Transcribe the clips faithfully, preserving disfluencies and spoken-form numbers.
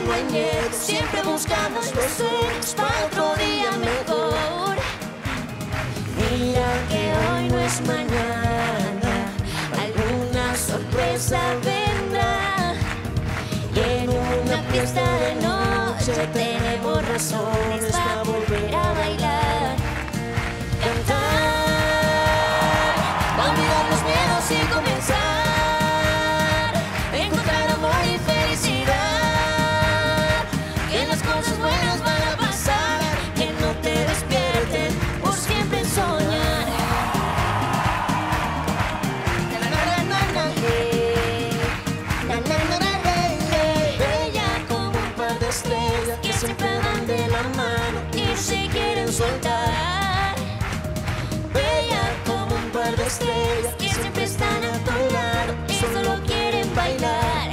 sueñes, siempre buscamos los sueños para otro día mejor. Mira que hoy no es mañana, alguna sorpresa vendrá. Y en una fiesta de noche tenemos razones para volver a bailar, cantar, olvidar los miedos y comenzar. Que siempre van de la mano y no se quieren soltar. Bella como un par de estrellas que siempre están a tu lado y solo quieren bailar.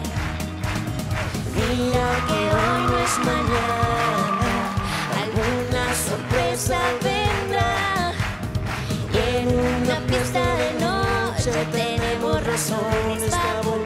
Mira que hoy no es mañana, alguna sorpresa vendrá. Y en una fiesta de noche tenemos razones para